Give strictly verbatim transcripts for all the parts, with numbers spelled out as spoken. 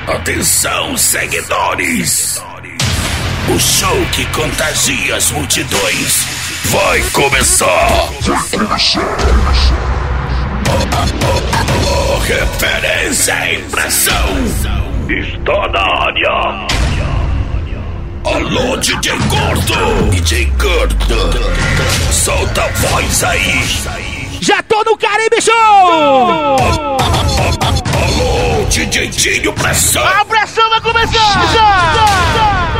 Atenção, seguidores! O show que contagia as multidões vai começar! Oh, referência em pressão está na área! Alô, D J Gordo! D J Gordo! Solta a voz aí! Já tô no Caribe Show! Alô, D J Tinho Pressão! A pressão vai começar!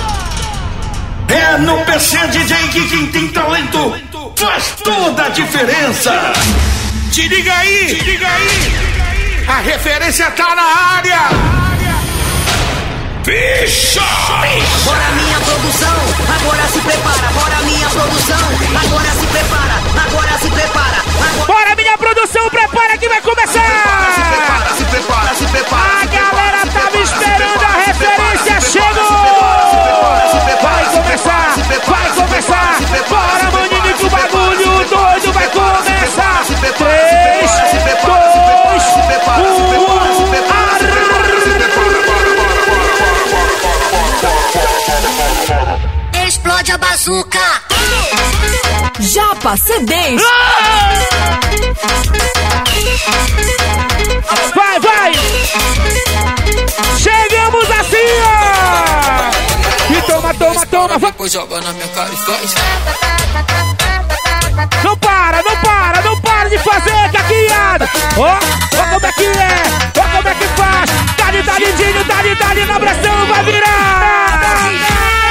É no P C D J que quem tem talento faz toda a diferença! Te liga aí! Te liga aí! A referência tá na área! Fecha! Bora minha produção, agora se prepara. Bora minha produção, agora se prepara. Agora se prepara. Agora... Bora minha produção, prepara que vai começar! Se prepara, se prepara, se prepara. A galera tava esperando a referência, chegou! Vai começar, vai começar! Bora maninho que o bagulho doido vai começar! três, dois, um... Explode a bazuca! Japa C Ds! Vai, vai! Chegamos assim, ó! E toma, toma, toma! Depois joga na minha cara e faz. Não para, não para, não para de fazer, caqueada! Ó, ó como é que é, ó como é que faz! Dali, dali, dinho, dali, dali, na pressão vai virar!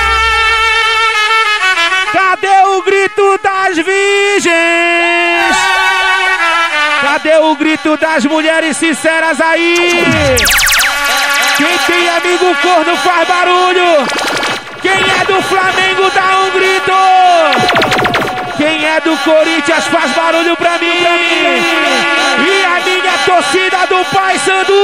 Cadê o grito das virgens? Cadê o grito das mulheres sinceras aí? Quem tem amigo corno faz barulho! Quem é do Flamengo dá um grito! Quem é do Corinthians faz barulho pra mim, pra mim. E a minha torcida do Paysandu?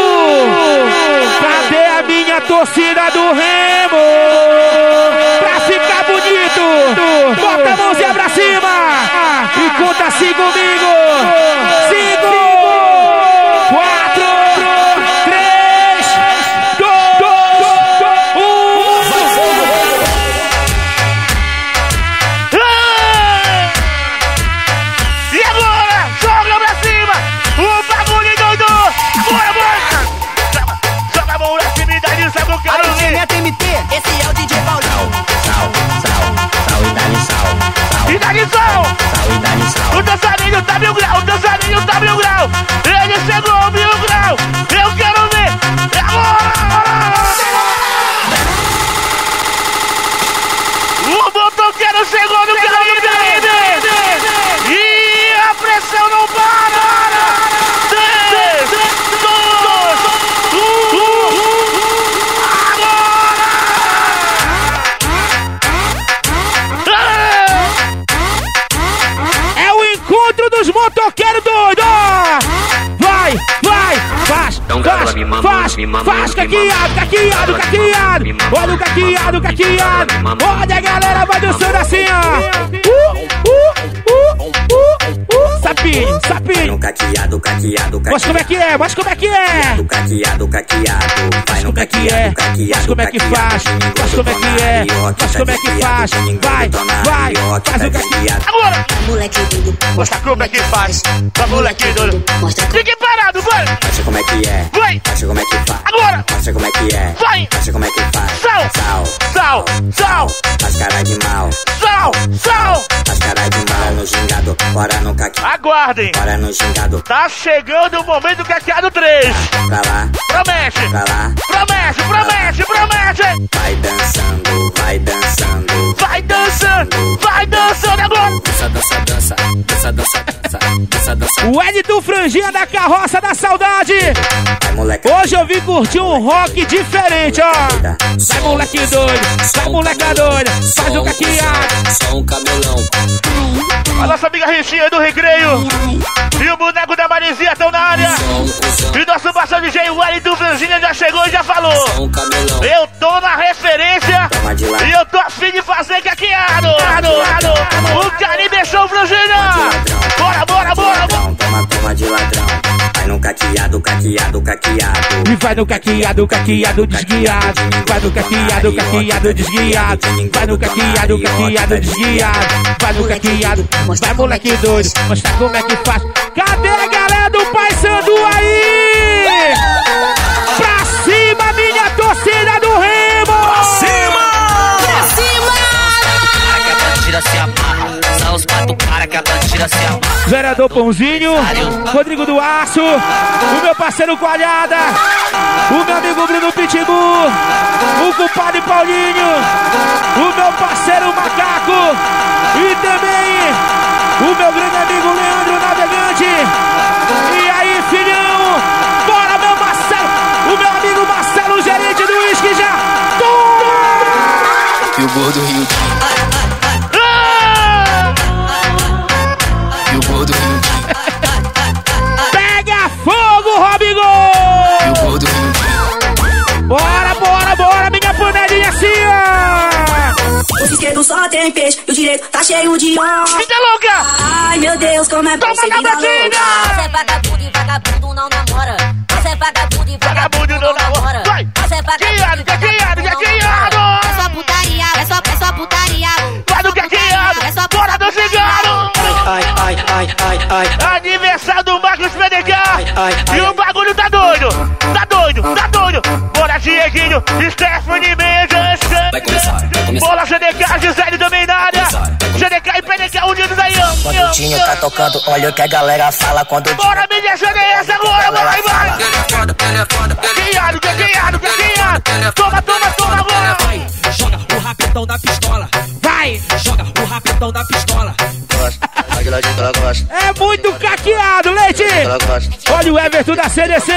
Cadê a minha torcida do Remo? Pra ficar bonito, bota a mãozinha pra cima e conta assim comigo. Cinco, quatro, três, dois, um. E agora, joga pra cima, o bagulho doido. Bora, bora. Joga a mão pra cima e dá de sabe o que eu quero ver. T M T, esse é o D J Paulinho. Sal, sal, sal e dá-lhe sal. E dá-lhe sal. Sal e dá-lhe sal. O dançarinho tá mil grau, o dançarinho tá mil grau. Ele chegou ao mil grau. Eu quero ver. É agora! O motoqueiro chegou no Caribe. E a pressão não para. três, dois, um. É o encontro dos motoqueiros doidos! Vai, vai, faz, faz, faz, faz, caqueado, caqueado, caqueado! Olha o caqueado, caqueado! Olha a galera vai dançando assim, ó! Uh, uh, uh, uh, uh! Sapinho, sapinho! No caqueado, caqueado, caqueado. Mas como é que é? Mas como é que é? Do caqueado, caqueado. Vai no Como é que é? caqueado, Mas como é que faz? Mas como é que é? Mas como é que faz? Vai, vai, faz o caqueado! Agora! Moleque doido, Mostra como é que faz! Pra moleque doido! mostra Fique parado, vai! Mostra como é que é. Vai! Mostra como é que faz. Agora! Mostra como é que é. Vai! Mostra como é que faz. Sal! Sal, Sal! Sal! faz cara de mal. Sal! Sal! Faz cara de mal no gingado. Bora no caqueado. Aguardem! Bora no gingado. Tá chegando o momento do caqueado três! Pra lá, Promete! pra lá. Promete! Promete! Promete! Vai dançando, vai dançando. Vai dançando! Vai dançando agora! Dança, dança, dança. Dança, dança, dança. Dança, dança. O Ed do Franjinha da Carroça da Saudade! Vai, moleque. Hoje eu vim curtir um rock diferente, ó! Vai moleque doido! Vai moleca doida! Faz o caqueado! Só um camelão. A nossa amiga Richinha do Recreio! E o boneco da Marizinha estão na área! Só um cuzão. E nosso parceiro D J Wally do Franjinha já chegou e já falou! Só um camelão. Eu tô na referência Toma de lá. e eu tô afim de fazer caqueado! O Caribe Show Franjinha! Bora, bora, bora! Toma, toma de ladrão. Vai no caqueado. caqueado, caqueado, caqueado. E vai no caqueado, caqueado desguiado. Vai no caqueado, caqueado desguiado. Vai no caqueado, caqueado desguiado. Vai no caqueado, vai moleque doido, mostra como é que faz. Cadê a galera do Pai Sandu aí? Pra cima, minha torcida do Remo! Pra cima! Pra cima! Cara que a bandida se amarra. São os quatro cara que a bandida se amarra. Vereador Pãozinho, Rodrigo do Aço, o meu parceiro Coalhada, o meu amigo Bruno Pitbull, o compadre Paulinho, o meu parceiro Macaco e também o meu grande amigo Leandro Navegante. E aí, filhão, bora meu Marcelo, o meu amigo Marcelo, gerente do uísque já. Toma! E o gordo Rio. E o gordo Rio. Pega fogo, Robigol! E o gordo Rio. Bora, bora, bora, minha panelinha assim, ó! O esquerdo só tem peixe e o direito tá cheio de óleo. Fica louca! Ai, meu Deus, como é bom Toma ser na vida batida! louca. Você é vagabundo e vagabundo não namora. Você é vagabundo e Vagabundo vagabundo não não namora. namora. Você é Caqueado, vagabundo e caqueado, vagabundo não caqueado! namora. É só putaria, é só, é só putaria. Vai no caqueado! É só Bora do cigarro! Ai, ai, ai, ai, ai. Aniversário do Marcos P D K! Ai, ai, E o bagulho tá doido! Tá doido, tá doido! Bora, Dieguinho, Stephanie Mendes! Vai começar, vai começar. Bola C D K, Gisele também na área! C D K e P D K unidos aí, ó! Quando o Tinho tá tocando, olha o que a galera fala quando o Bora, mídia C D S agora, vai, vai! Caqueado, caqueado, caqueado! Toma, toma, toma agora! Joga o rapidão da pistola. Vai! Joga o rapidão da pistola. É muito caqueado, Leite! Olha o Everton da C D C!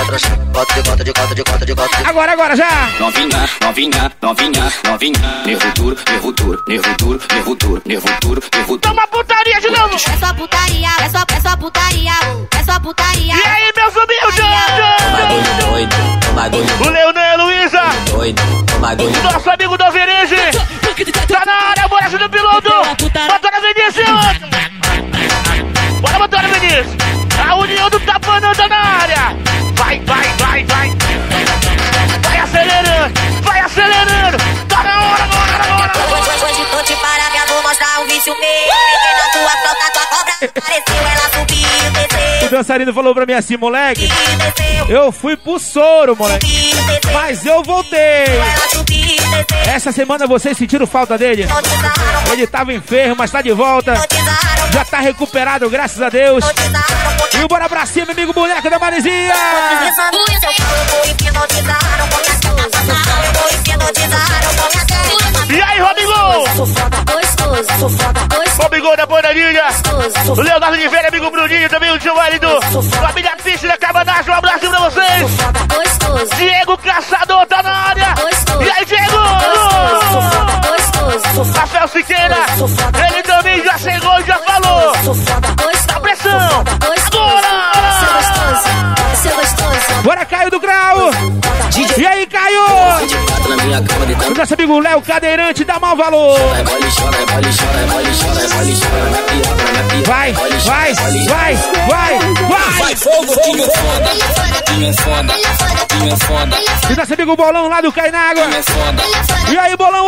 Agora, agora, já! Novinha, novinha, novinha, novinha. Nervo duro, nervo duro, nervo duro, nervo duro, nervo duro, nervo duro. Toma putaria de novo! É só putaria, é só, é só putaria. É só putaria. E aí, meus humildes? Bagulho doido, bagulho O Leonel Luiza! doido, bagulho. Nosso amigo do Alverege! Tá na área, bora do piloto! Motora Vinícius! Bora, Motora Vinícius! A união do Tapanã tá na área! Vai, vai, vai, vai! Vai acelerando! Vai acelerando! Tá na hora, agora, agora! Hoje tô te parando, vou mostrar um vício meu. Peguei na tua flauta, tua cobra apareceu, ela subiu, desceu. O dançarino falou pra mim assim, moleque, Desceu, eu fui pro soro, moleque, desceu. mas eu voltei. Ela subiu, desceu. Essa semana vocês sentiram falta dele? Notizaram, Ele tava enfermo, mas tá de volta. notizaram, Já tá recuperado, graças a Deus. notizaram. E bora pra cima, amigo boneco da Marizinha. Pensando nisso, eu falo, vou hipnotizaram, gostoso. Eu vou hipnotizaram, gostoso. E aí, Robigol? Sou foda, gostoso. Sou foda, gostoso. Robigol da panelinha. Sou O Leonardo de Vera, amigo Bruninho, também o Giovanni do Família Fiche da Cabanagem. Um abraço pra vocês. foda, gostoso. Diego Caçador tá na área. Gostoso. E aí, Diego? Sou foda, gostoso. Sou foda, Rafael Siqueira, Sou foda. ele também já chegou e já falou. sou foda, gostoso. Dá pressão. Sou foda, gostoso. Agora. Seu gostoso. Seu gostoso. Bora, Caio do Grau. E aí, Caio? Quatro na minha cama de O nosso amigo Léo Cadeirante dá mau valor. É mole, chora, é mole, chora, é mole, chora, é mole, chora, na piroca, na piroca. Vai, vai, vai, vai, vai. Vai, fogo, time foda, time foda, time foda, E nosso amigo Bolão lá do Cainágua. time foda, E aí, Bolão?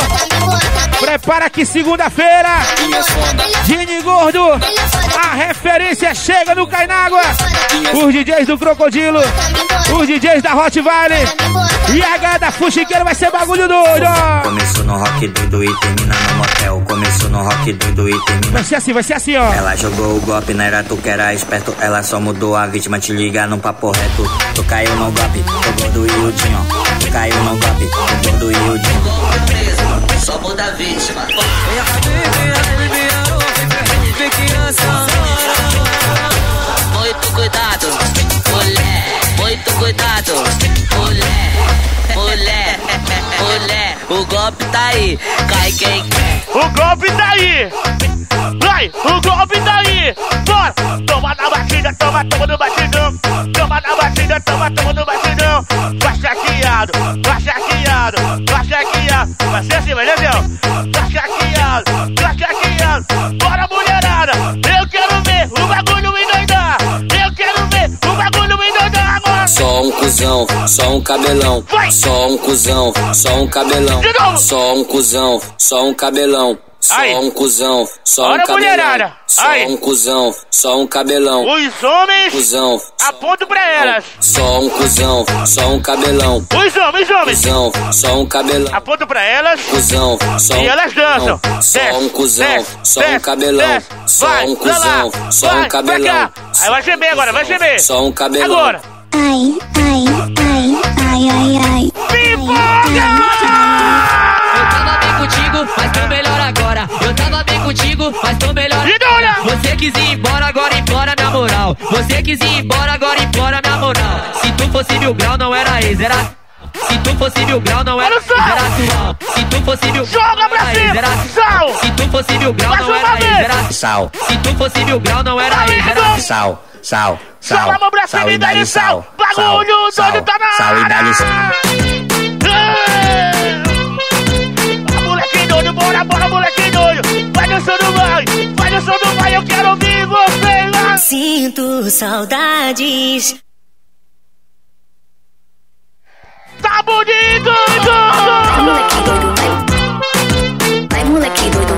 ô? Prepara que segunda-feira, time foda, Gini Gordo, a referência chega no Cainágua. Os D Js do Crocodilo, os D Js da Hot Valley e a galera da Fuxiqueira vai ser bagulho doido. ó. Começou no rock doido e termina no motel. Começou no rock doido e termina. Vai ser assim, vai ser assim, ó. Ela jogou o golpe, não era tu que era esperto. Ela só mudou a vítima, te liga no papo reto. Tu caiu no golpe, o gordo e o Dinho. Tu caiu no golpe, o gordo e o Dinho. só muda a vítima. Muito cuidado, mulher, muito cuidado, mulher, mulher, mulher, o golpe tá aí, cai quem quer. O golpe tá aí. Vai, o golpe tá aí. Bora. Toma na batida, toma, toma no batidão. Toma na batida, toma, toma no batidão. Vai chaqueado, vai chaqueado, vai chaqueado. Vai ser assim, vai ser assim, ó. Vai chaqueado, vai chaqueado. Bora, mulherada. Eu quero ver o bagulho endoidar. Eu quero ver o bagulho cuzão, só um cabelão. Só um cuzão, só um cabelão. Só um cuzão, só um cabelão. Só Ai. um cuzão, só Bora, um cabelão. mulherada. Só Ai. um cuzão, só um cabelão. Os homens, Cuzão, aponto pra elas. só um cuzão, só um cabelão. Os homens, homens, Cuzão, só um cabelão. aponto pra elas. Cuzão, só um E elas dançam. cabelão. Só Desce, um cuzão, desce, só desce, um cabelão. desce. Só Vai, um pra lá. cuzão, só Vai, um pra cabelão. cá. Aí vai gemer agora, vai gemer. Só um cabelão. Agora. Ai, ai, ai, ai, ai, ai. Eu tava bem contigo, mas tô melhor agora. Eu tava bem contigo, mas tô melhor E agora. dura. Você quis ir embora, agora implora na moral. Você quis ir embora, agora implora na moral. Se tu fosse mil grau, não era ex, era... Se tu fosse mil grau, não era Olha só. era atual. Se tu fosse mil grau, Joga não pra era ex, cima. era Sal. Se tu fosse mil grau, Mais não uma era ex, vez. era... Sal, Se tu fosse mil grau, não era ex, era... sal, sal, sal. Joga a mão pra cima Sal e e dá-lhe dá-lhe sal. sal. Bagulho Sal, doido tá na sal e dá-lhe sal. Ah, moleque doido, bora, bora, moleque doido. Vai dançando, vai. Vai dançando, vai. Eu quero ouvir você lá. Sinto saudades. Tá bonito. Vai, moleque doido, vai. Vai, moleque doido.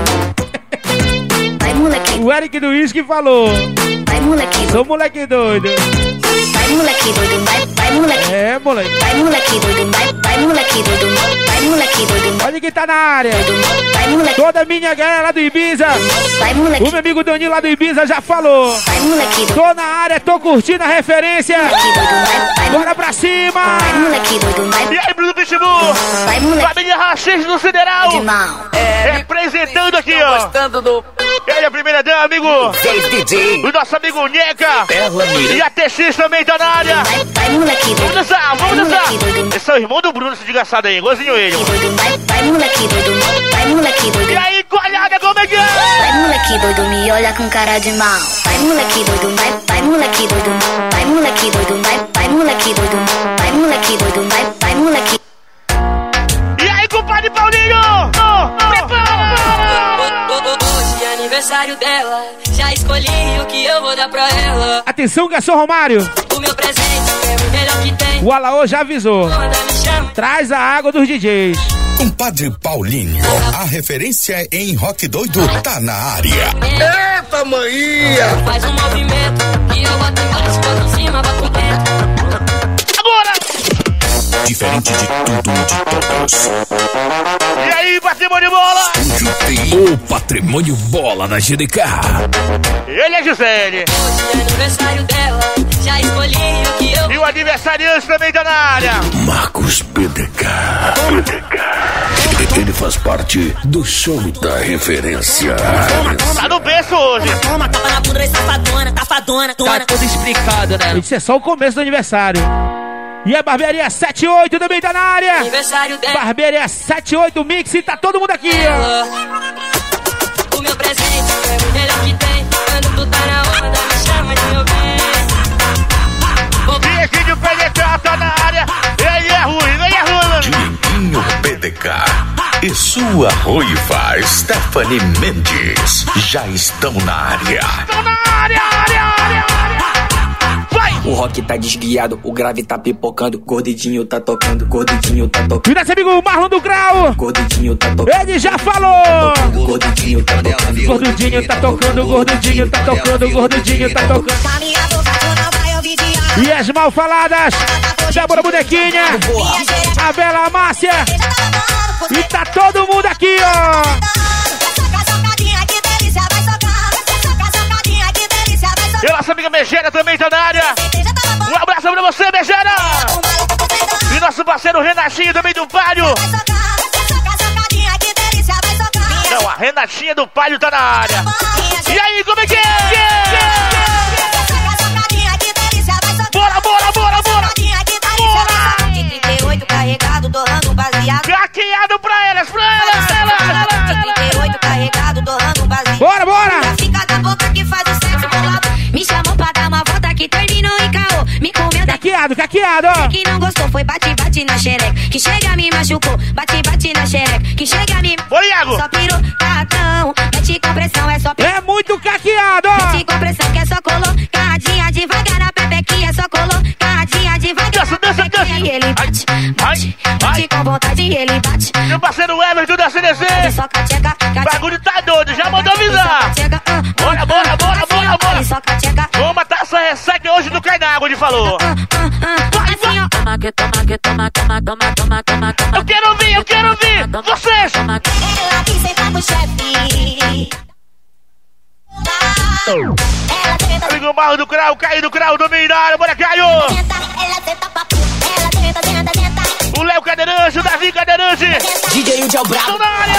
Vai, moleque. O Eric do Whisky falou. Vai, moleque doido. Sou moleque doido. Vai, moleque doido. Vai, vai, moleque. É, moleque. Vai, moleque doido. Vai, vai, moleque doido. Vai, moleque doido. Olha quem tá na área. Vai, moleque. Toda a minha galera lá do Ibiza. Vai, O moleque. meu amigo Danilo lá do Ibiza já falou. Vai, moleque doido. Tô na área, tô curtindo a referência. Moleque doido. Vai, vai, Bora pra cima. vai, moleque doido. Vai, E aí, Bruno Pitbull? vai, moleque. Família Rachis do Sideral. De mal. Representando aqui, ó. Gostando do... E aí, a primeira dama, amigo. O nosso amigo Neca. E a T X também tá na área. Vai, vai, moleque Vamos doido. dançar, vamos Vai, dançar. moleque doido. Esse é o irmão do Bruno, esse desgraçado aí. Igualzinho ele. Doido. Vai, vai, moleque doido. Vai, moleque doido. E aí, coalhada, como é que é? Vai, moleque doido, me olha com cara de mal. Vai, moleque doido, vai, vai, moleque doido. Vai, moleque doido, vai, vai, moleque doido. Vai, moleque doido, vai, vai, moleque. E aí, compadre Paulinho? Oh, prepara! Hoje é aniversário dela. Já escolhi o que eu vou dar pra ela. Atenção, garçom Romário. O meu presente é o melhor que tem. O Alaô já avisou. Manda, me chama. Traz a água dos D Js. Compadre Paulinho, a referência em rock doido tá na área. Eita, maninha! Faz um movimento que eu boto embaixo, boto em cima, boto dentro. Agora! Diferente de tudo, de todos. E aí, patrimônio bola? O patrimônio bola da G D K. Ele é Gisele. Hoje é aniversário dela. Já escolhi o que eu E o aniversariante também tá na área. Marcos P D K. P D K. Ele faz parte do show da referência. Tá no berço hoje. Toma, tapa na bunda, safadona, tafadona, Tá dona. tudo explicado, né? Isso é só o começo do aniversário. E a Barbearia setenta e oito também tá na área. aniversário dela. Barbearia setenta e oito Mix, tá todo mundo aqui, ó. O meu presente é o melhor que tem. Quando tu tá na onda, me chama de meu bem. E aqui de P D K tá na área. Ele é ruim, ele é ruim. Diguinho P D K e sua ruiva Stephanie Mendes já estão na área. Tá na área, área, área, área. Vai! O rock tá desguiado, o grave tá pipocando, gordidinho tá tocando, gordidinho tá tocando. E nosso amigo Marlon do Grau. Gordidinho tá tocando. Ele já falou. Gordidinho tá tocando. Gordudinho tá tocando, gordudinho tá tocando, gordudinho tá tocando. E as mal faladas, Débora Bonequinha, a Bela Márcia. E tá todo mundo aqui, ó. E a nossa amiga Megera também tá na área. Um abraço pra você, Megera. E nosso parceiro Renatinho também do Palio. Não, a Renatinha do Palio tá na área. E aí, como é que é? Bora, bora, bora, bora. Bora. trinta e oito carregado, torrando baseado. Craqueado pra elas, pra elas, elas. trinta e oito carregado, torrando baseado. Bora, bora. Já fica da boca que faz o sexo bolado. Me chamou pra dar uma volta que terminou em caô. Me comeu daqui. Caqueado, caqueado, ó. Que não gostou foi bate, bate na xereca. Que chega me machucou. Bate, bate na xereca. Que chega me... Oi, Iago. Só pirou, catão. Mete com pressão, é só... É muito caqueado, ó. Mete com pressão, que é só colocadinha devagar na pepequinha. É só colocadinha devagar Dança, na dança, pepequinha. vontade, ele bate, bate, bate com vontade, ele bate. Meu parceiro Everton da C D C. O bagulho tá doido, já mandou avisar. Bora, bora, bora, bora, bora. Vamos matar essa ressaca hoje do Cai na Água, ele falou. Vai, vai. Eu quero ouvir, eu quero ouvir. Vocês. Ela quis sentar com o chefe. Amigo Barro do Crau, Caio do Crau, domínio da área, bora Caio! O Léo Cadeirante, o Davi Cadeirante! D J Udi é o brabo! Na área,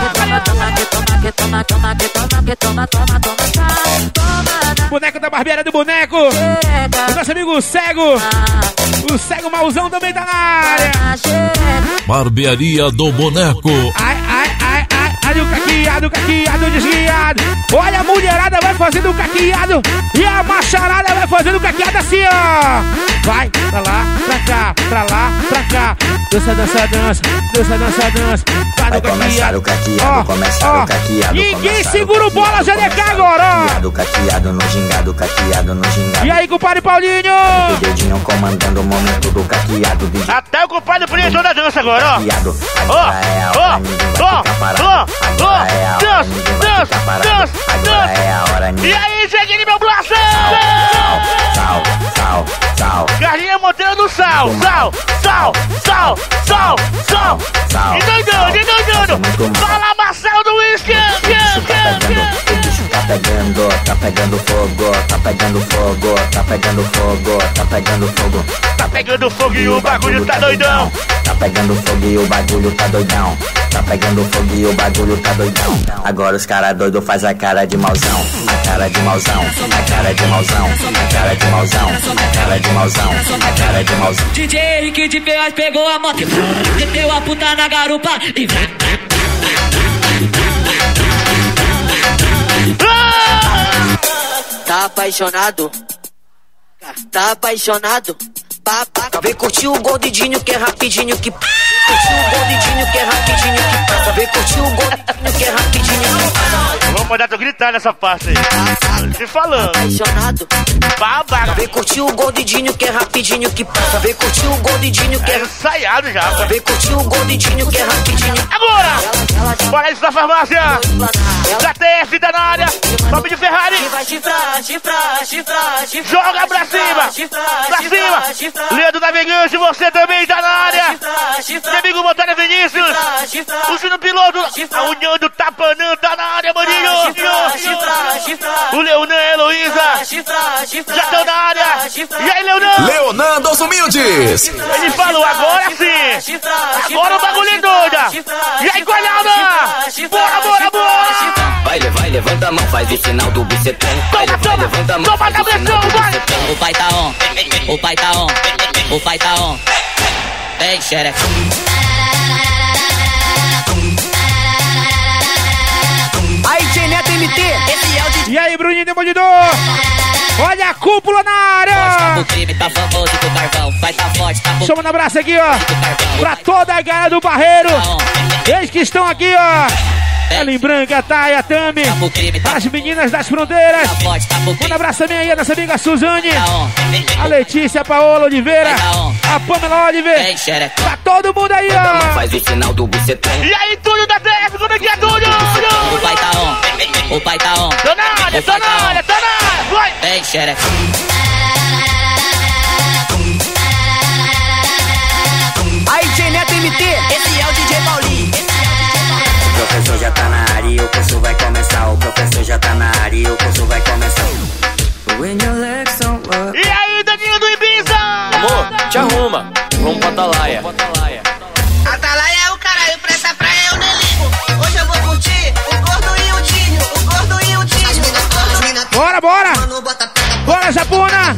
boneco da barbearia do boneco! O nosso amigo Cego! O Cego Mauzão também tá na área! Barbearia do Boneco! Ai, ai, ai, ai! Olha o caqueado, o caqueado desguiado. Olha a mulherada vai fazendo o caqueado. E a macharada vai fazendo o caqueado assim, ó. Vai pra lá, pra cá, pra lá, pra cá. Dança, dança, dança. Dança, dança, dança. Vai, vai começar o caqueado, ó, começar ó. o caqueado. Ninguém segura o bola, G D K agora, ó. Caqueado, caqueado no gingado, caqueado no gingado. E aí, compadre Paulinho? O dedinho comandando o momento do caqueado. D J. Até o compadre Preto da dança agora, ó. Caqueado. Ó, ó, ó, ó. Agora é a hora, ninguém vai ficar parado. Agora é a hora, ninguém... E aí, Jeguinho, meu blaço! Sal, sal, sal. Carlinha Monteiro do sal, sal, sal, sal, sal, sal, sal. E doidando, e doidando. Fala, Marcelo do Whisky. O bicho tá pegando, tá pegando fogo, tá pegando fogo, tá pegando fogo, tá pegando fogo. Tá pegando fogo e o bagulho tá doidão. Tá pegando fogo e o bagulho tá doidão. Tá pegando fogo e o bagulho tá doidão. Agora os cara doido faz a cara de mauzão. A cara de mauzão, a cara de mauzão, a cara de mauzão, a cara de mauzão, a cara de mauzão. D J Henrique de Ferraz pegou a moto, meteu a puta na garupa e tá apaixonado, tá apaixonado. Vem curtir o gordidinho que é rapidinho que curtir o gordidinho que é rapidinho que passa. Vem curtir o gordidinho que é rapidinho que passa. Vamos mandar tu gritar nessa parte aí. Te falando. Apaixonado. Babaca. Vem curtir o gordidinho que é rapidinho que passa. Vem curtir o gordidinho que é, é ensaiado já. Vem curtir o gordidinho que é rapidinho. Agora! Bora isso da farmácia. Da T F da na área. Sobe de Ferrari. Vai chifrar, chifrar, chifrar, chifrar. Joga pra cima. Pra cima. Leandro Navegante, você também tá na área. Meu amigo Montanha Vinícius. O Sino Piloto. A União do Tapanã tá na área, maninho. O Leonan e a Heloísa já estão na área. E aí, Leonan? Leonan dos Humildes. Ele falou, agora sim. Agora o bagulho é doida. E aí, Gualhada? Bora, bora, bora. Vai, vai, levanta a mão, faz o sinal do bucetão. Vai, vai, levanta a mão, faz o sinal do bucetão. O pai tá on, o pai tá on, o pai tá on. Vem, xereca. Aí, J Neto M T, esse é o D J. E aí, Bruninho Demolidor? Olha a cúpula na área! O crime tá famoso do carvão, vai tá forte, tá Chama um abraço aqui, ó, pra toda a galera do Barreiro. Eles que estão aqui, ó. Ellen Branca, Taia, Tami, as meninas das fronteiras. Um abraço também aí a nossa amiga Suzane, a Letícia, a Paola Oliveira, a Pamela Oliveira. Tá todo mundo aí, ó. Faz o sinal do bucetão. E aí, tudo da T F, como é que é tudo? O pai tá on, o pai tá on. Tô na área, tô na área, tô na área. Vai! Vem, xereca. Aí, J Neto M T, esse é o D J Paulinho. O professor já tá na área e o curso vai começar. O professor já tá na área e o curso vai começar. E aí, Daninho do Ibiza? Amor, te arruma. Vamos pra Atalaia. Atalaia é o caralho, pra essa praia eu nem ligo. Hoje eu vou curtir o gordo e o Dinho, o gordo e o Dinho. Bora, bora! Bora, Japona!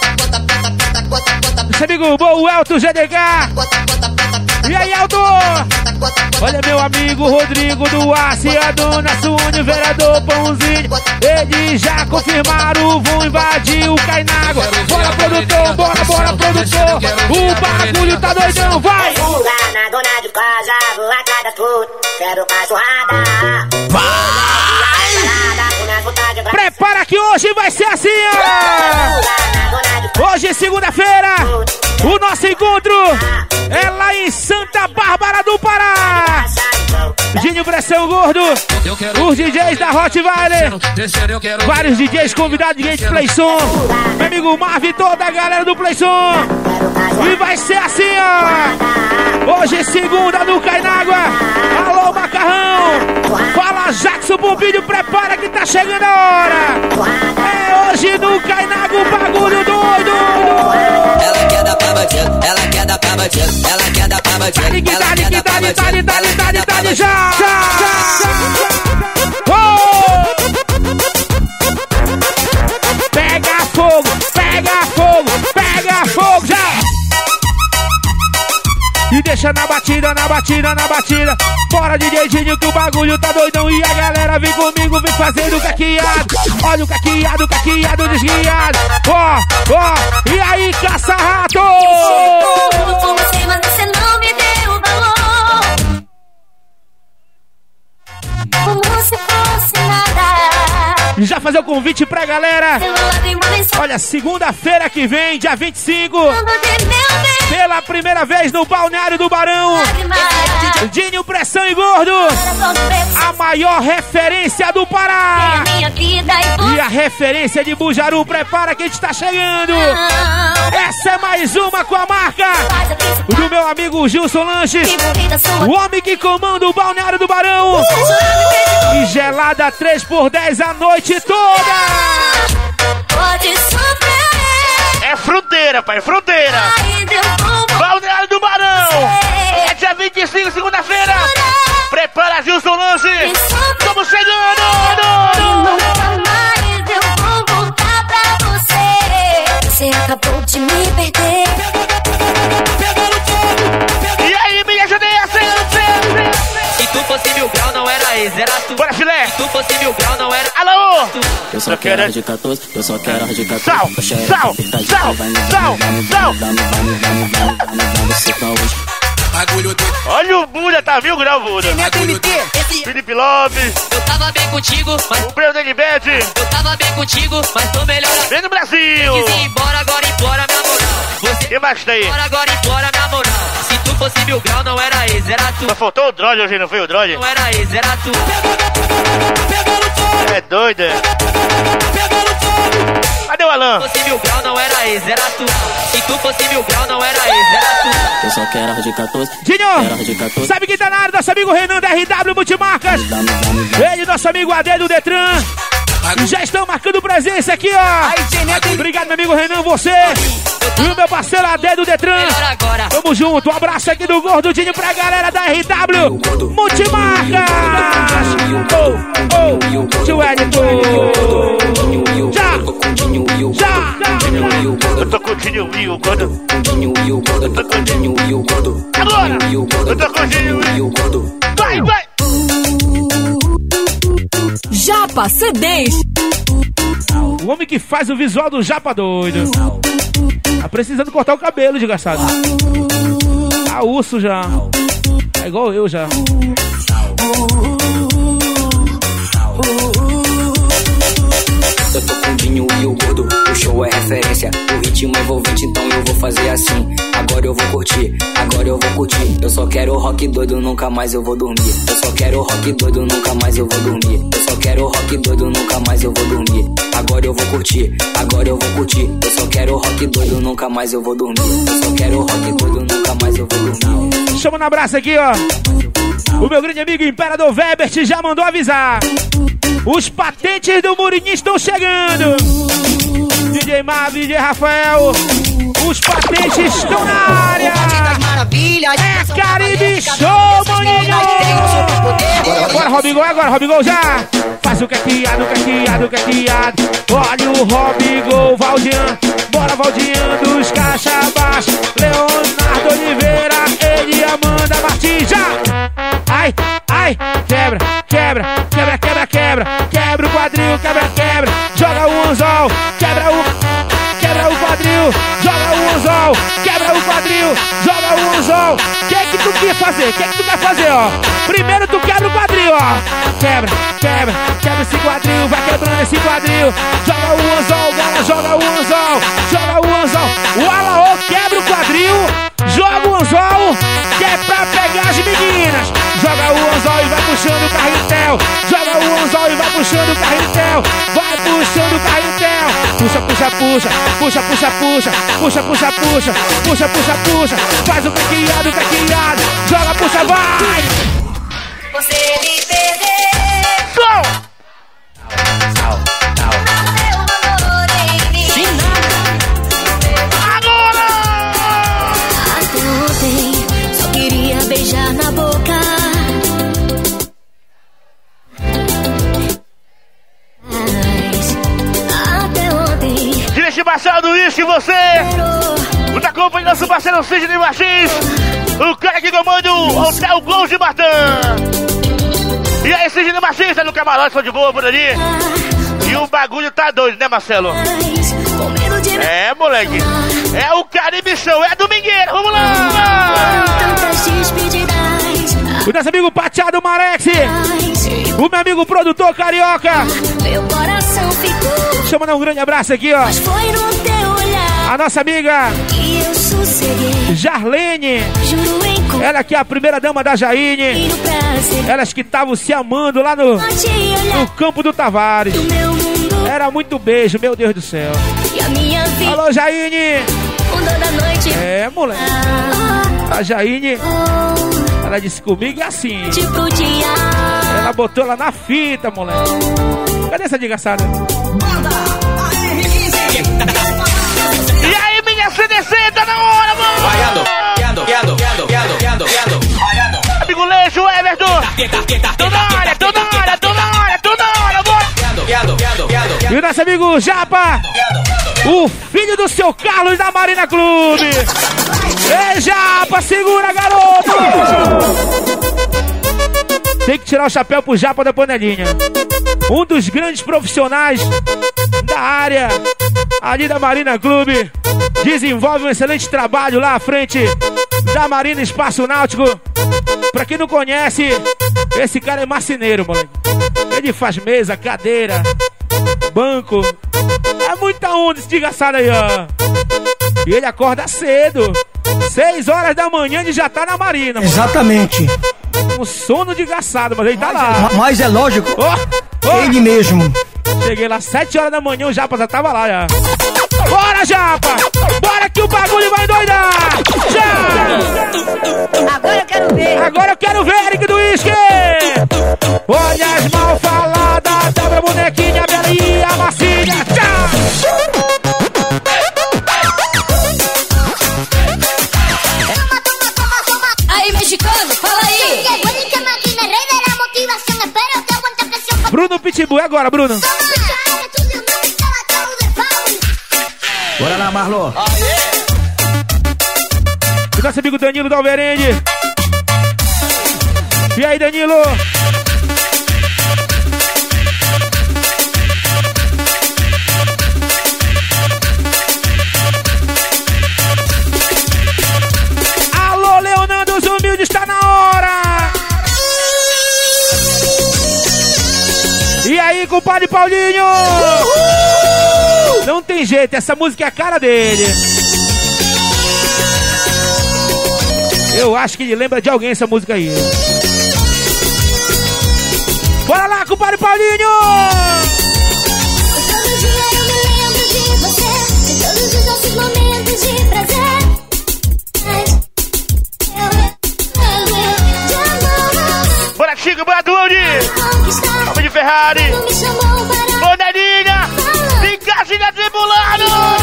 Esse amigo bom, o Elton G D K. E aí, Elton? Olha meu amigo Rodrigo do Aço, a dona Sônia, vereador Pãozinho. Eles já confirmaram, vão invadir o Cainago. Bora, produtor, bora, bora, produtor. O bagulho tá doidão, vai! Fuga na dona de casa, vou atrás das putas, quero cachorrada. Vai! Prepara que hoje vai ser assim, ó! Hoje, segunda-feira, O nosso encontro é lá em Santa Bárbara do Pará. Dinho Pressão Gordo, os D Js da Rottweiler, vários D Js convidados de gente Playson, meu amigo Marvin, toda a galera do Playson. E vai ser assim, ó. Hoje segunda no Cainágua. Alô, Macarrão. Fala, Jackson Pompilho, prepara que tá chegando a hora. É hoje no Cainágua, o bagulho doido. Ela quer dar pra bandido, ela quer dar pra bandido, ela quer dar pra bandido. Dali, dali, dali, dali, dali, dali, dali, dali, já, já, já. Oh! Pega fogo, pega fogo, pega fogo, já. E deixa na batida, na batida, na batida. Bora, D J Dinho, que o bagulho tá doidão. E a galera vem comigo, vem fazendo o caqueado. Olha o caqueado, o caqueado desguiado. Ó, ó, e aí, caça-rato? Tudo por você, mas você não me deu valor. Como se fosse nada. Já fazer o convite pra galera. Olha, segunda-feira que vem, dia vinte e cinco. Pela primeira vez no Balneário do Barão, Dinho Pressão e Gordo, a maior referência do Pará. E a referência de Bujaru, prepara que a gente tá chegando. Essa é mais uma com a marca do meu amigo Gilson Lanches, o homem que comanda o Balneário do Barão. E gelada três por dez a noite toda. Pode sofrer. É fronteira, pai, fronteira. Balneário do Barão. É dia vinte e cinco, segunda-feira. Prepara, Gilson Lanches. Estamos chegando. Nunca mais eu vou voltar pra você. Você acabou de me perder. E aí, minha judeia, se tu fosse mil grau, não era ex, era tu. Bora, filé. Se tu fosse mil grau, não era... Alô. Eu só quero de quatorze, eu só quero de quatorze. Sal, sal, sal, sal, sal. Olha o Buda, tá mil grau, Buda. Felipe Lopes. Eu tava bem contigo, mas... O Breno Denibete. Eu tava bem contigo, mas tô melhor. Vem no Brasil. Quis ir embora, agora implora minha moral. Você que mais tem? Embora, agora implora minha moral. Se tu fosse mil grau, não era ex, era tu. Só faltou o Drone hoje, não foi o Drone? Não era ex, era tu. É doido, é? Cadê o Alan? Se tu fosse mil grau, não era ex, era tu. Se tu fosse mil grau, não era ex, era tu. Eu só quero de quatorze. Dinho, sabe quem tá na área? Nosso amigo Renan da R W Multimarcas. Ele, nosso amigo A D do Detran. Já estão marcando presença aqui, ó. Obrigado, meu amigo Renan, você. E o meu parceiro A D do Detran. Tamo junto, um abraço aqui do Gordinho pra galera da R W Multimarcas. Oh, oh, tio Edito. Já, já. Eu tô com o Dinho e o Gordo. Eu tô com o Dinho e o Gordo. Agora, eu tô com o Dinho e o Gordo. Vai, vai. Japa Cedês. O homem que faz o visual do Japa doido. Tá precisando cortar o cabelo, desgraçado. Tá urso já. É igual eu já. Eu tô com o Dinho e o Gordo, o show é referência, o ritmo é envolvente, então eu vou fazer assim. Agora eu vou curtir, agora eu vou curtir. Eu só quero rock doido, nunca mais eu vou dormir. Eu só quero rock doido, nunca mais eu vou dormir. Eu só quero rock doido, nunca mais eu vou dormir. Agora eu vou curtir, agora eu vou curtir. Eu só quero rock doido, nunca mais eu vou dormir. Eu só quero rock doido, nunca mais eu vou dormir. Chama no abraço aqui, ó. O meu grande amigo Imperador Webert já mandou avisar. Os patentes do Murininho estão chegando. D J Mav, D J Rafael. Os patentes estão na área. É Caribe Show, maninho. Agora, Robigol, agora, Robigol, já. Faz o caqueado, caqueado, caqueado. Olha o Robigol, Valdian. Bora, Valdian dos Caixa Baixa. Leonardo Oliveira, ele Amanda Martins, já. Ai, ai, quebra, quebra, quebra, quebra, quebra. Quebra o quadril, quebra, quebra. Joga o anzol, quebra o... Quebra o quadril, joga o anzol. Quebra o quadril, joga o anzol. O que é que tu quer fazer? O que é que tu quer fazer, ó? Primeiro tu quebra o quadril, ó. Quebra, quebra, quebra esse quadril. Vai quebrando esse quadril. Joga o anzol, bola, joga o anzol. Joga o anzol. O Alaô quebra o quadril. carretel. Vai puxando o carretel. Puxa, puxa, puxa. Puxa, puxa, puxa. Puxa, puxa, puxa. Puxa, puxa, puxa. Faz o caqueado, caqueado. Joga, puxa, vai. Você me perdeu. Som. Sal, sal. Meu amor em mim. Agora! Até ontem só queria beijar na boca. Mas até ontem Dirige Machado, isso e você! O da Copa de nosso parceiro Sidney Martins! O cara que comanda o Hotel Gold de Martã! E aí, Sidney Martins, tá no camarote, só de boa por ali? E o bagulho tá doido, né, Marcelo? É, moleque! É o Caribe Show, é domingueira, vamos lá! O nosso amigo Pateado Marex! O meu amigo produtor carioca! Meu coração ficou. Deixa eu mandar um grande abraço aqui, ó! Mas foi no teu olhar a nossa amiga que eu sosseguei. Jarlene! Juro em cor. Ela que é a primeira dama da Jaine. Elas que estavam se amando lá no, no campo do Tavares. Era muito beijo, meu Deus do céu. E a minha vida. Alô, Jaine! Mudou da noite. É, moleque. A Jaine, ela disse comigo é assim. Tipo dia. Ela botou ela na fita, moleque. Cadê essa desgraçada? E aí, minha C D C, tá na hora, mano! Vaiando, guiando, guiando, guiando, guiando, guiando, guiando. Amigo Leixo, Everton! Tô na área, tô na área, tô na área, tô na área, bora! Guiando, guiando, guiando. E o nosso amigo Japa, o filho do seu Carlos da Marina Clube! Ei, Japa, segura, garoto! Tem que tirar o chapéu pro Japa da panelinha. Um dos grandes profissionais da área ali da Marina Clube. Desenvolve um excelente trabalho lá à frente da Marina Espaço Náutico. Pra quem não conhece, esse cara é marceneiro, moleque. Ele faz mesa, cadeira, banco. É muita onda esse desgraçado aí, ó. E ele acorda cedo. Seis horas da manhã ele já tá na Marina. Exatamente. Um sono desgraçado, mas ele tá lá. Ma- Mas é lógico, Oh, oh. ele mesmo. Cheguei lá sete horas da manhã, o Japa já tava lá, já. Bora, Japa! Bora que o bagulho vai doidar! Já! Agora eu quero ver. Agora eu quero ver, Eric do Whisky! Olha as mal faladas, dobra a bonequinha, a belinha, a massinha, tchau! Aí, mexicano, fala aí. Bruno Pitbull, é agora, Bruno! Bora lá, Marlon. E nosso amigo Danilo da Alverende. E aí, Danilo? Alô, Leonardo, os humildes, está na hora! E aí, compadre Paulinho? Uhul! Não tem jeito, essa música é a cara dele. Eu acho que ele lembra de alguém essa música aí. Bora lá, compadre Paulinho! Todo dia eu me lembro de você, de todos os nossos momentos de prazer. Bora, Chico, bora, Dude! Vamos de Ferrari! Bonelinha! Vem cá, giga tribulado!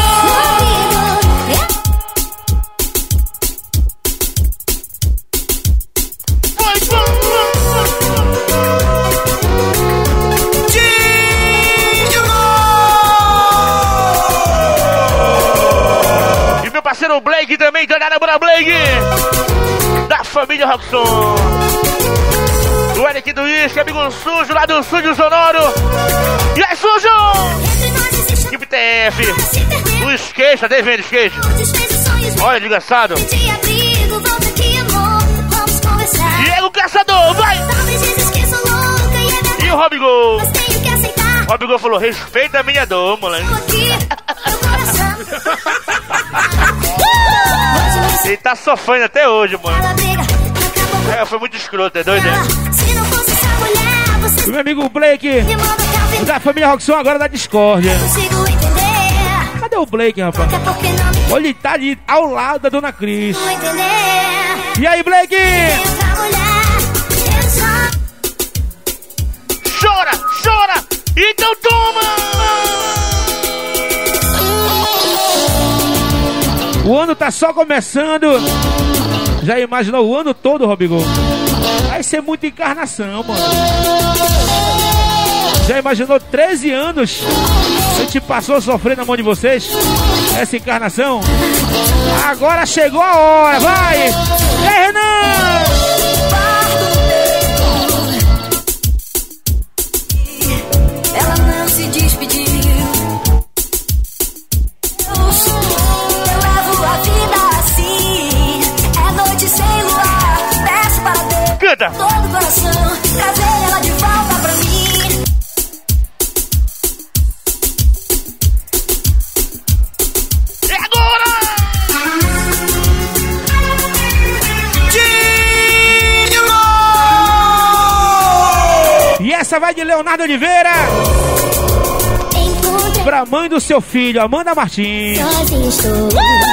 E meu parceiro Blake também, tá na Bora Blake! Da família Roxon! O Eric do Isque, amigo sujo lá do Sujo Sonoro! E aí, sujo! Equipe T F! O skate, tá devendo skate? Olha, desgraçado! Diego Caçador, vai! E o Robigol? O Robigol falou, respeita a minha dor, moleque. Ele tá sofrendo até hoje, mano. É, foi muito escroto, é doido, né? O meu amigo Blake Da família Roxon agora da discórdia. Consigo entender. Cadê o Blake, rapaz? Que é porque não me Olha, ele tá ali ao lado da dona Cris. vou entender. E aí, Blake? Essa mulher, eu só Chora, chora! Então toma! O ano tá só começando. Já imaginou o ano todo, Robigol? Vai ser muita encarnação, mano. Já imaginou treze anos? A gente passou sofrendo na mão de vocês? Essa encarnação? Agora chegou a hora, vai! E aí, Renan? ela não se despediu. Eu sou, eu levo a vida assim. É noite sem luar. Peço para Deus, Canta. todo o coração, trazer ela de volta pra mim. E agora? E essa vai de Leonardo Oliveira pra mãe do seu filho, Amanda Martins. Sozinho estou.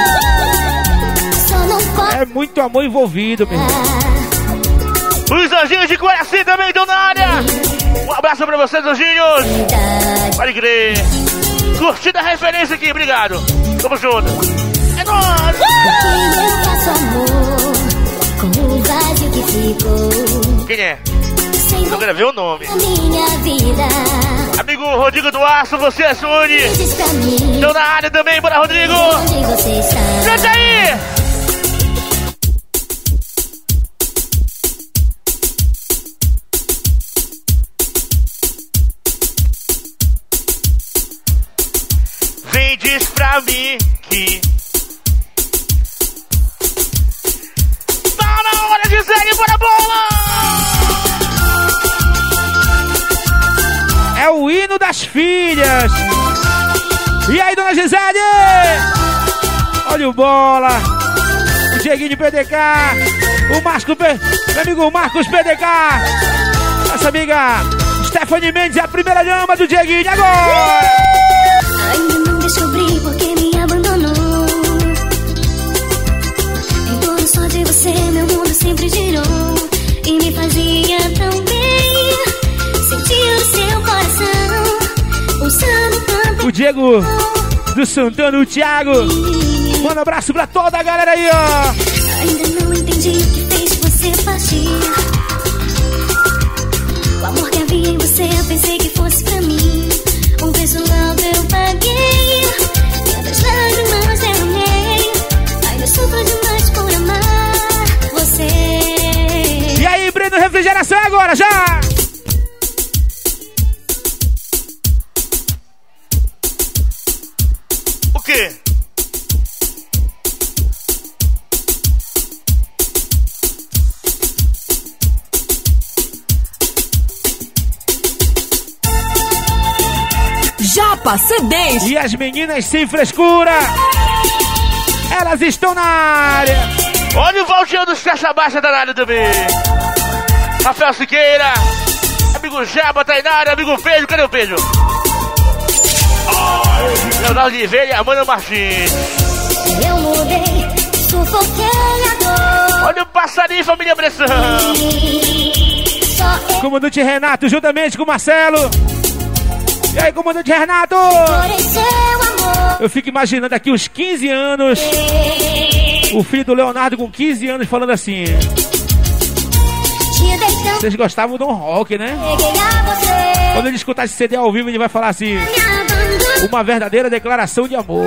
Só não posso. É muito amor envolvido, meu irmão. Os anjinhos de Coraci também estão na área. Um abraço pra vocês, anjinhos. Pode crer. Curtida a referência aqui, obrigado. Tamo junto. É nóis. Eu faço amor com o vazio que ficou. Quem é? Sem Eu quero ver o nome. a minha vida. Amigo Rodrigo do Aço, você é Sony. Diz pra mim Estão na área também, bora, Rodrigo. onde você está. Canta aí. Vem, diz pra mim que tá na hora de Gisele, bora bola! É o hino das filhas. E aí, dona Gisele? Olha o bola. O Dieguinho de P D K. O Marcos, P... meu amigo Marcos P D K. Nossa amiga Stephanie Mendes é a primeira dama do Dieguinho. E agora? Ainda não descobri porque me abandonou. Em torno só de você, meu mundo sempre girou. E me fazia tão bem sentir o seu coração pulsando tanto. O Diego do Santana, o Thiago. Manda um abraço pra toda a galera aí, ó. Ainda não entendi o que fez você partir. O amor que havia em você, eu pensei que fosse pra mim. Um preço alto eu paguei. Quantas lágrimas derramei. Ainda sofro demais por amar você. E aí, Breno Refrigeração agora, já! O quê? Japa C Ds. E as meninas sem frescura, elas estão na área. Olha o Valtinho dos Caixa Baixa da área também. Rafael Siqueira, amigo Jaba tá aí na área, amigo Pedro, cadê o Pedro? Oh, Leonardo Oliveira e Amanda Martins. Eu mudei, sufoquei a dor. Olha o passarinho, família Pressão. Só eu Comandante Renato, juntamente com o Marcelo. E aí, comandante Renato? por seu amor. Eu fico imaginando daqui uns quinze anos, o filho do Leonardo com quinze anos falando assim: Te dei tão, vocês gostavam do rock, né? peguei a você. Quando ele escutar esse C D ao vivo, ele vai falar assim: Me abandonou. uma verdadeira declaração de amor.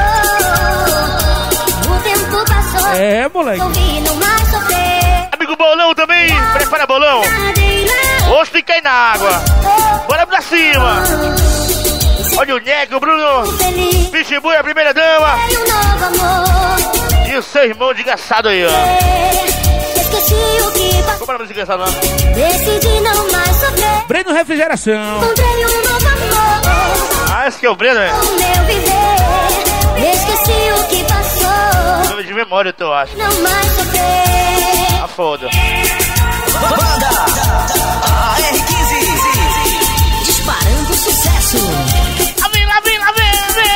O tempo passou. É, moleque. Ouvi não mais sofrer. Amigo Bolão também, prepara Bolão. Hoje tem que cair na água. Bora pra cima. Olha o Neco, o Bruno. Pitbull, a primeira dama. E um novo amor. E o seu irmão desgraçado aí, ó. Esqueci o que passou. Como é o nome desgraçado lá? Decidi não mais sofrer. Breno Refrigeração. Encontrei um novo amor. Ah, esse que é o Breno, é? O meu viver. Esqueci o que passou. Nome de memória, eu acho. Não mais sofrer. Ah, foda. Banda A R quinze. Disparando sucesso. Lá vem, lá vem, lá vem,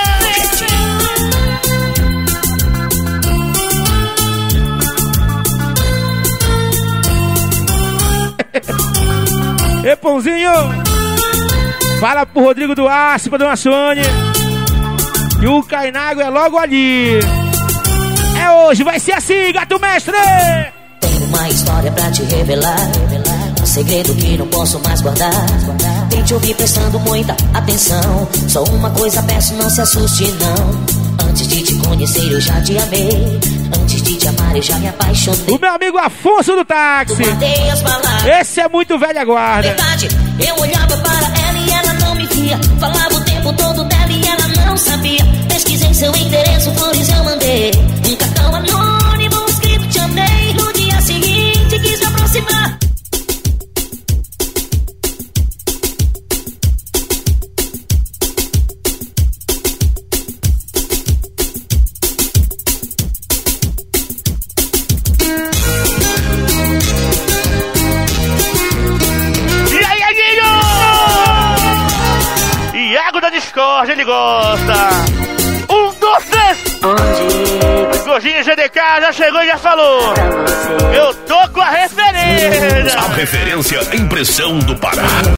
vem. Ei, Pãozinho, fala pro Rodrigo Duarte, pra Dona Sônia, e o Cainago é logo ali. É hoje, vai ser assim, gato mestre. Tenho uma história pra te revelar, um segredo que não posso mais guardar. Tente ouvir prestando muita atenção. Só uma coisa peço, não se assuste não. Antes de te conhecer eu já te amei. Antes de te amar eu já me apaixonei. O meu amigo Afonso do táxi. Esse é muito velha guarda. Verdade, eu olhava para ela e ela não me via. Falava o tempo todo dela e ela não sabia. Pesquisei seu endereço, por isso eu mandei um cartão anônimo escrito te amei. No dia seguinte quis me aproximar. Discord, ele gosta. Um, dois, três. Onde? Gordinho G D K já chegou e já falou. Eu tô com a referência. A referência Impressão do Pará.